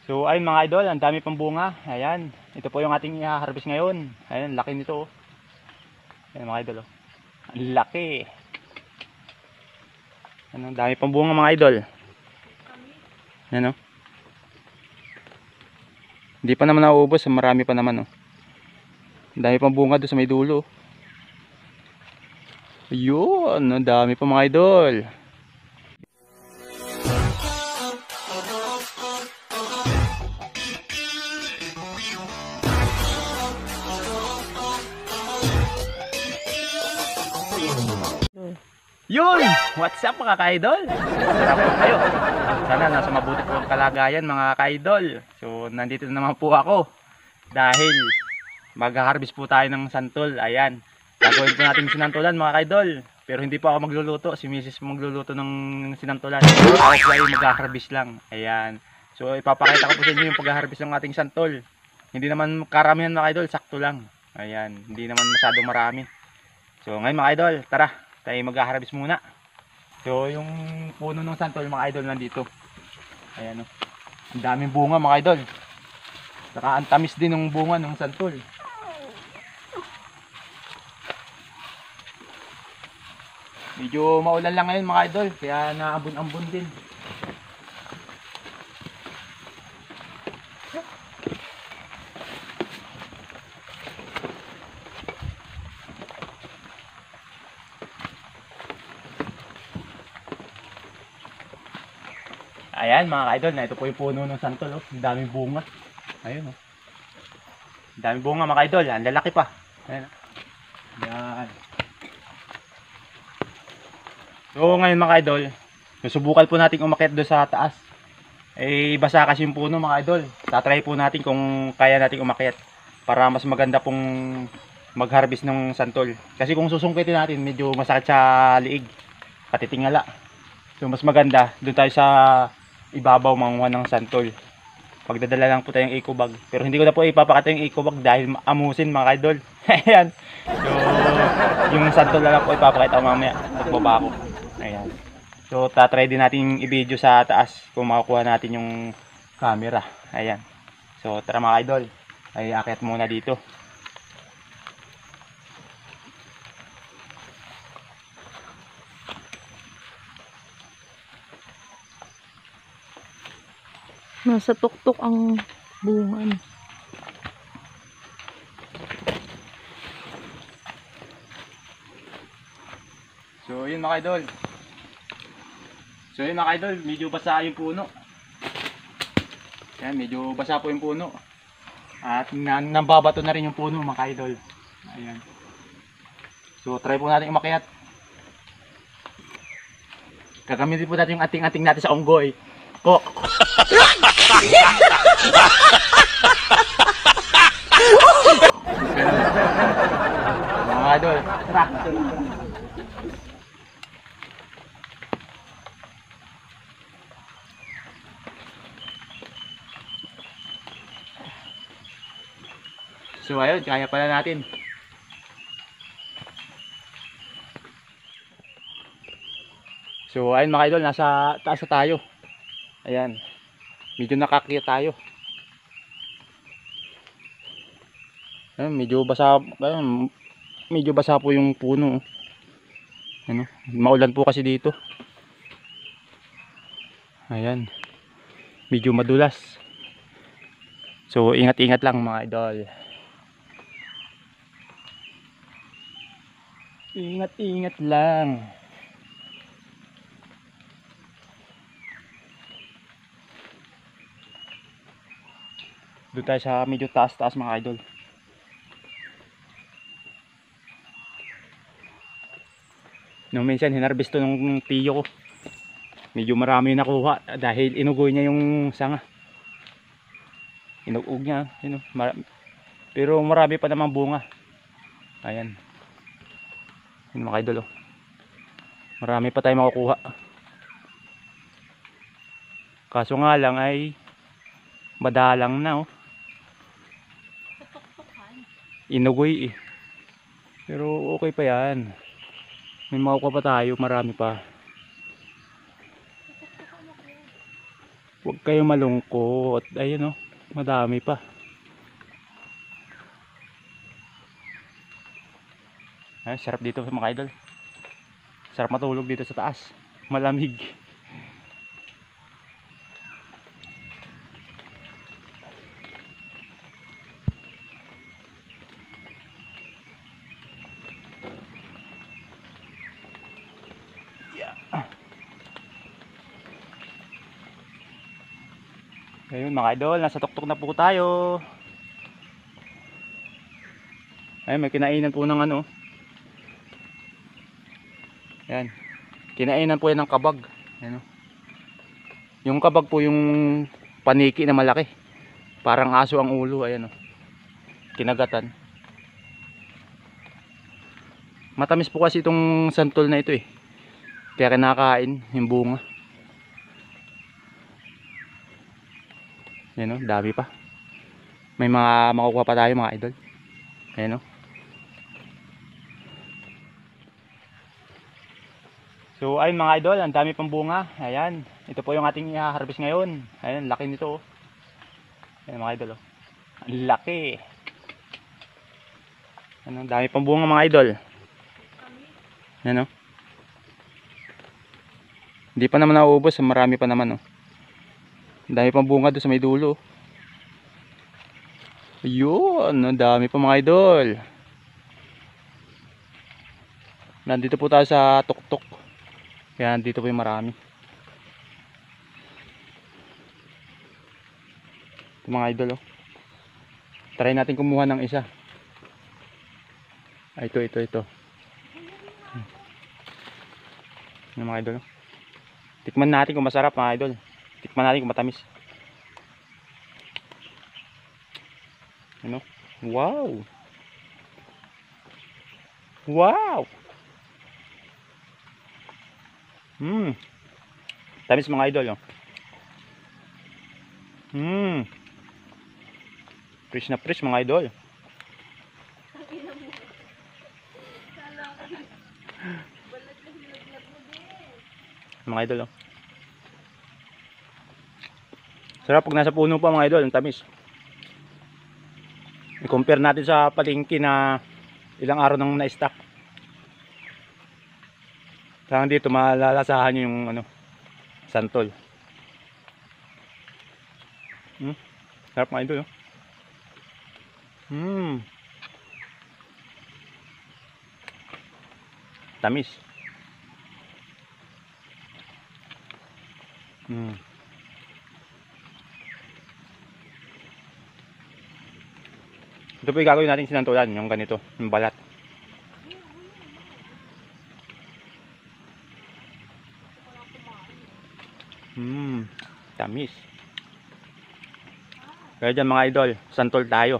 So ayun mga idol, ang dami pang bunga. Ayan, ito po yung ating i-harvest ngayon. Ayan, laki nito. Ayan mga idol. Ang laki. Ano, ang dami pang bunga mga idol. Ayan o. Hindi pa naman nauubos, marami pa naman o. Ang dami pang bunga doon sa may dulo. Ayun, ang dami pa mga idol. Yun! What's up mga ka-idol? Sarap po kayo. Sana nasa mabuti po ang kalagayan mga ka-idol. So nandito na naman po ako. Dahil mag-harvest po tayo ng santol. Ayan. Gagawin po natin sinantulan mga ka-idol. Pero hindi po ako magluluto. Si Mrs. magluluto ng sinantulan. Ako po ay mag-harvest lang. Ayan. So ipapakita ko po sa inyo yung pag-harvest ng ating santol. Hindi naman karamihan mga ka-idol. Sakto lang. Ayan. Hindi naman masyadong marami. So ngayon mga idol, tara. Tayo mag-harvest muna. So yung puno ng santol mga idol nandito. Ayan o. Ang daming bunga mga idol. Saka ang tamis din ng bunga ng santol. Medyo maulan lang ngayon mga idol. Kaya naambon-ambon din. Ayan mga idol, na ito po yung puno ng santol. Oh. Ang daming bunga. Ayun oh. Ang daming bunga mga idol. Ang lalaki pa. Ayan. Ayan. So ngayon mga idol, susubukan po natin umakyat doon sa taas. Eh basa kasi yung puno mga idol. Tatry po natin kung kaya natin umakyat para mas maganda pong mag-harvest ng santol. Kasi kung susungkitin natin, medyo masakit sa liig, katitingala. So mas maganda doon tayo sa ibabaw manguha ng santol. Pagdadala lang po tayong eco bag. Pero hindi ko na po ipapakita yung eco bag dahil amusin mga idol. Ayan. So yung santol na lang po ipapakita ko mamaya pagbaba ko. Ayan. So tatry din natin i-video sa taas kung makukuha natin yung camera. Ayan. So tara mga idol. Ay akyat muna dito. Nasa tuktok ang bunga. So yun mga idol. So yun mga idol, medyo basa yung puno. Ayan, medyo basa po yung puno. At nambabato na rin yung puno mga idol. Ayan. So try po natin umakyat. Gagamitin po natin yung ating-ating natin sa unggoy. Ko. Mga idol, tara. So ayun, kaya pala natin. So ayun mga idol, nasa taas na tayo. Ayan. Medyo nakakita tayo. Ayan, medyo basa po yung puno. Ano, maulan po kasi dito. Ayan. Medyo madulas. So ingat-ingat lang mga idol. Ingat-ingat lang. Doon tayo sa medyo taas-taas mga idol. Nung minsan hinarvest to ng tiyo ko. Medyo marami yung nakuha dahil inugoy niya yung sanga. Inugog niya, yun, pero marami pa namang bunga. Ayan. Yun mga idol oh. Marami pa tayong makukuha. Kaso nga lang ay madalang na oh. Inugoy eh. Pero okay pa yan. May makukuha pa tayo, marami pa. Huwag kayong malungkot. Ayun oh, madami pa. Ay, sarap dito mga idol. Sarap matulog dito sa taas. Malamig. Ayun mga idol, nasa tuktok na po tayo. Ayun, may kinainan po ng ano. Ayan. Kinainan po yan ng kabag. Ayan, oh. Yung kabag po yung paniki na malaki. Parang aso ang ulo. Ayan, oh. Kinagatan. Matamis po kasi itong santol na ito eh. Kaya kinakain yung bunga. Ayan, oh, dami pa. May mga makukuha pa tayo mga idol. Ayan, oh. So ayun mga idol, ang dami pang bunga. Ayan, ito po yung ating i-harvest ngayon. Ayan, laki nito oh. Ayan mga idol oh. Ang laki. Ano, ang dami pang bunga mga idol. Ayan oh. Hindi pa naman nauubos, marami pa naman oh. Ang dami pang bunga doon sa may dulo. Ayun, ang dami pa mga idol. Nandito po tayo sa tuktok. Kaya dito po yung marami. Ito mga idol oh. Try natin kumuha ng isa. Ay, ito. Yung mga idol oh. Tikman natin kung masarap mga idol. Tikman natin kung matamis. Ano? Wow! Wow! Tamis mga idol oh. Fresh na fresh mga idol. Mga idol oh. Sarap pag nasa puno pa mga idol, ang tamis. I-compare natin sa palengke na ilang araw nang na-stock. Saan dito malalasahan nyo yung ano, santol. Sarap mga idol oh. Tamis. Ito po yung gagawin natin sinantulan, yung ganito, yung balat. Tamis. Kaya dyan mga idol, santol tayo.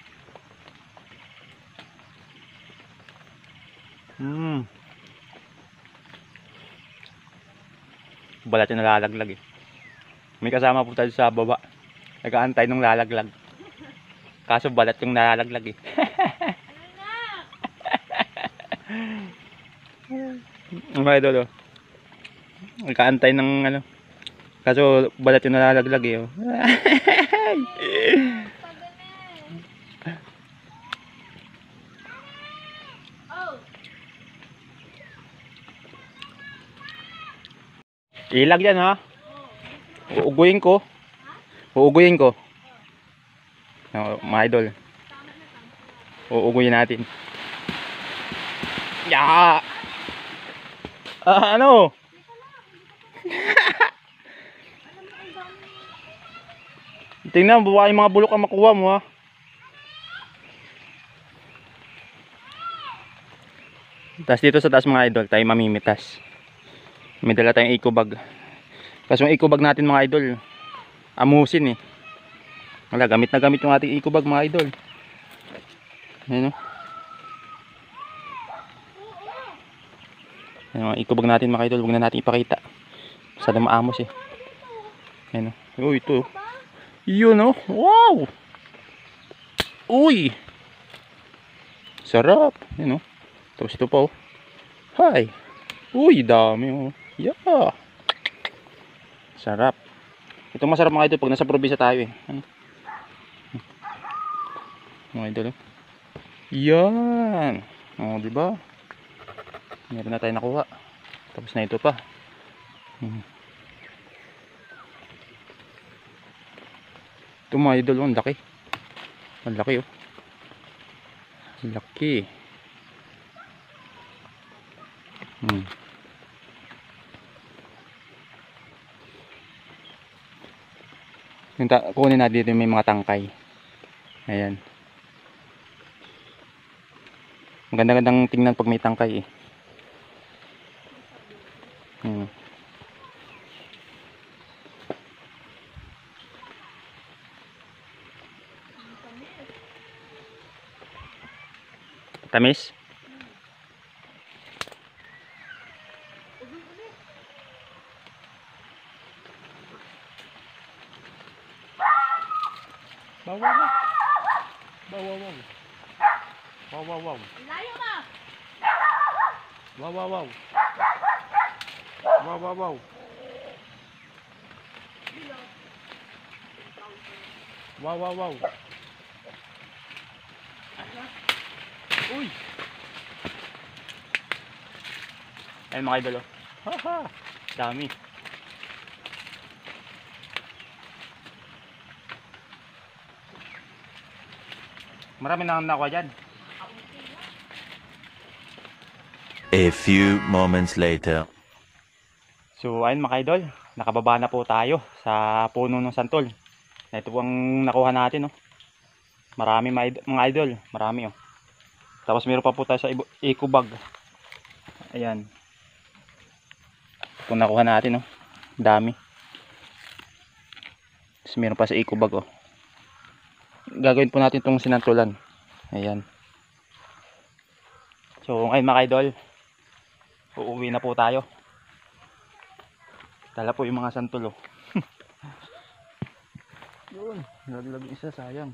Balat yung nalalaglag eh. May kasama po tayo sa baba. Nag-aantay nung lalaglag. Kaso balat yung nalalaglag eh. Mga idol oh. Nag-aantay ng ano. Kaso balat yung nalalaglag eh oh. Ilag yan ha. Uuguyin ko. Uuguyin ko. Mga idol. Uuguyin natin. Ya. Ano? Tingnan, baka yung mga bulok ang makuha mo ha. Tapos dito sa taas mga idol, tayo mamimitas. May dala tayong eco bag. Kasi yung eco bag natin mga idol, amusin eh. Wala, gamit na gamit yung ating eco bag mga idol. Ayan o. Ayan o, eco bag natin mga idol, huwag na natin ipakita. Masyadong maamos eh. Ayan o. Uy, ito. Yun o. Wow! Uy! Sarap. Ayan o. Tapos ito pa o. Hi! Uy, dami o. Yeah! Sarap. Ito masarap mga idol pag nasa probinsya tayo eh. Ano? Mga idol. Yan. Oh, di ba? Meron na tayo nakuha. Tapos na ito pa. Ito mga idol, ang laki. Ang laki oh. Ang laki. Kunin natin dito may mga tangkay. Ayan. Maganda-gandang tingnan pag may tangkay eh. Tamis? Wow, wow, wow. Wow, wow, wow. Wow, wow, wow. Layo na! Wow, wow, wow. Wow, wow, wow. Wow, wow, wow. Uy! Ayun mga idol oh. Haha! Dami. Marami na nakuha dyan. A few moments later. So ayun mga idol, nakababa na po tayo sa puno ng santol. Ito po ang nakuha natin oh. Marami mga idol, marami oh. Tapos meron pa po tayo sa eco bag. Ayan. Ito nakuha natin oh. Dami. Tapos meron pa sa eco bag oh. Gagawin po natin itong sinantulan. Ayan. So ngayon mga idol, uuwi na po tayo. Dala po yung mga santol oh. Yun, nalaglag isa, sayang.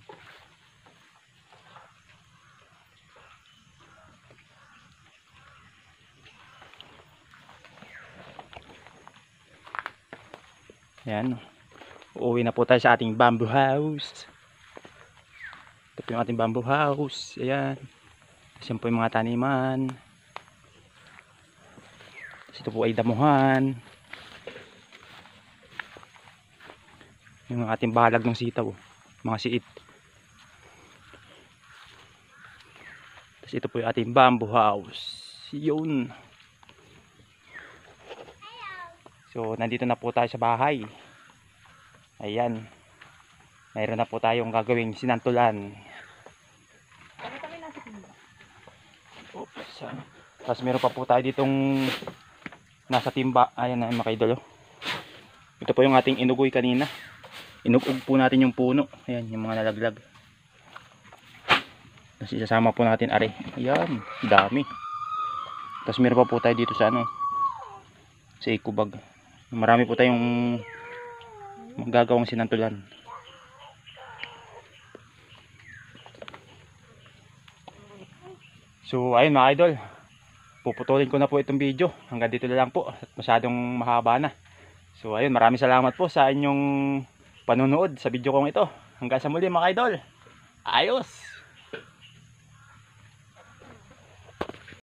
Ayan. Uuwi na po tayo sa ating bamboo house. Ito po yung ating bamboo house. Ayan. Kasi po yung mga taniman. Ito po ay damuhan. Yung ating balag ng sitaw. Mga siit. Tapos ito po yung ating bamboo house. Yun. So nandito na po tayo sa bahay. Ayan. Mayroon na po tayong gagawing sinantulan. Oops. Tapos meron pa po tayo ditong nasa timba. Ayan na mga idol. Ito po yung ating inugoy kanina. Inugog po natin yung puno. Ayan yung mga nalaglag. Tapos isasama po natin are. Ayan. Dami. Tapos meron pa po tayo dito sa ano. Sa eco bag. Marami po tayong magagawang sinantulan. So ayun mga idol, puputulin ko na po itong video. Hanggang dito na lang po at masyadong mahaba na. So ayun, maraming salamat po sa inyong panunood sa video kong ito. Hanggang sa muli mga idol. Ayos!